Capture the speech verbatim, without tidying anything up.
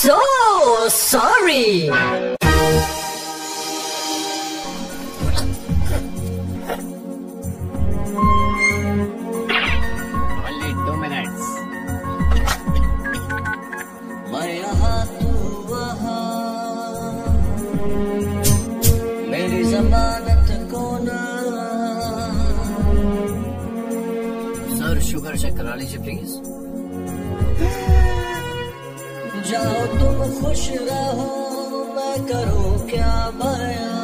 so sorry. Only two minutes. मैं यहाँ तू वहाँ, मेरी जमानत को ना। सर शुगर चेक करा लीजिए प्लीज। जाओ तुम खुश रहो, मैं करूँ क्या बयां।